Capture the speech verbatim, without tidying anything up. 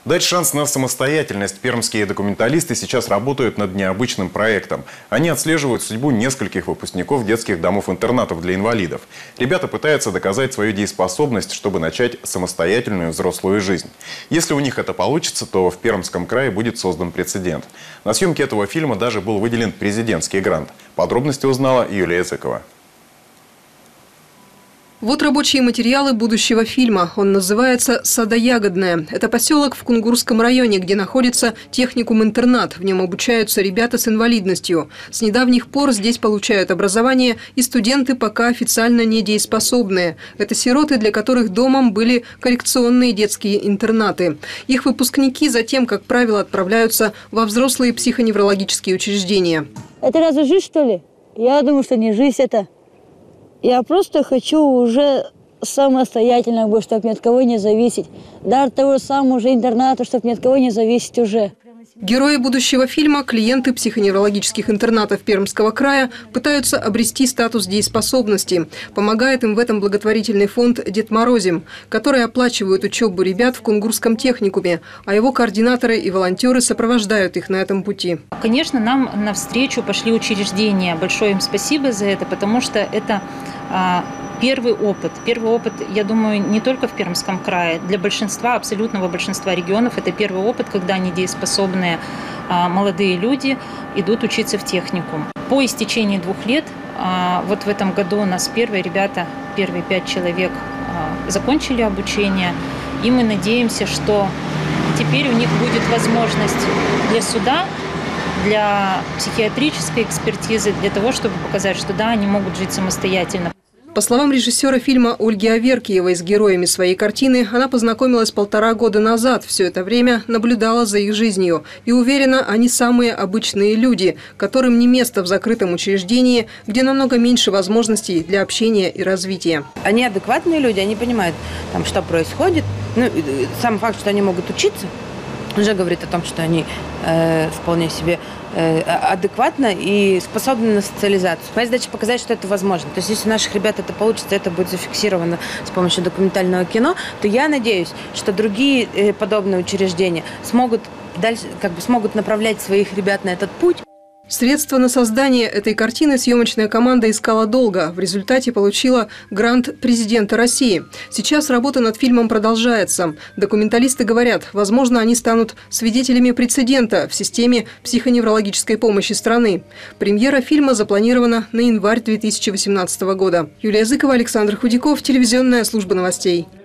Дать шанс на самостоятельность. Пермские документалисты сейчас работают над необычным проектом. Они отслеживают судьбу нескольких выпускников детских домов-интернатов для инвалидов. Ребята пытаются доказать свою дееспособность, чтобы начать самостоятельную взрослую жизнь. Если у них это получится, то в Пермском крае будет создан прецедент. На съемке этого фильма даже был выделен президентский грант. Подробности узнала Юлия Языкова. Вот рабочие материалы будущего фильма. Он называется «Садоягодная». Это поселок в Кунгурском районе, где находится техникум-интернат. В нем обучаются ребята с инвалидностью. С недавних пор здесь получают образование и студенты пока официально недееспособные. Это сироты, для которых домом были коррекционные детские интернаты. Их выпускники затем, как правило, отправляются во взрослые психоневрологические учреждения. Это разве жизнь, что ли? Я думаю, что не жизнь это. Я просто хочу уже самостоятельно, чтобы ни от кого не зависеть. Даже того самого уже интерната, чтобы ни от кого не зависеть уже. Герои будущего фильма, клиенты психоневрологических интернатов Пермского края, пытаются обрести статус дееспособности. Помогает им в этом благотворительный фонд «Дед Морозим», который оплачивает учебу ребят в Кунгурском техникуме, а его координаторы и волонтеры сопровождают их на этом пути. Конечно, нам навстречу пошли учреждения. Большое им спасибо за это, потому что это а, первый опыт. Первый опыт, я думаю, не только в Пермском крае. Для большинства, абсолютного большинства регионов это первый опыт, когда недееспособные молодые люди идут учиться в техникум. По истечении двух лет, вот в этом году у нас первые ребята, первые пять человек закончили обучение, и мы надеемся, что теперь у них будет возможность для суда, для психиатрической экспертизы, для того, чтобы показать, что да, они могут жить самостоятельно. По словам режиссера фильма Ольги Аверкиевой, с героями своей картины она познакомилась полтора года назад. Все это время наблюдала за их жизнью. И уверена, они самые обычные люди, которым не место в закрытом учреждении, где намного меньше возможностей для общения и развития. Они адекватные люди, они понимают, там, что происходит. Ну, сам факт, что они могут учиться, уже говорит о том, что они э, вполне себе э, адекватно и способны на социализацию. Моя задача показать, что это возможно. То есть, если у наших ребят это получится, это будет зафиксировано с помощью документального кино, то я надеюсь, что другие э, подобные учреждения смогут, дальше, как бы, смогут направлять своих ребят на этот путь. Средства на создание этой картины съемочная команда искала долго. В результате получила грант президента России. Сейчас работа над фильмом продолжается. Документалисты говорят, возможно, они станут свидетелями прецедента в системе психоневрологической помощи страны. Премьера фильма запланирована на январь две тысячи восемнадцатого года. Юлия Языкова, Александр Худяков, телевизионная служба новостей.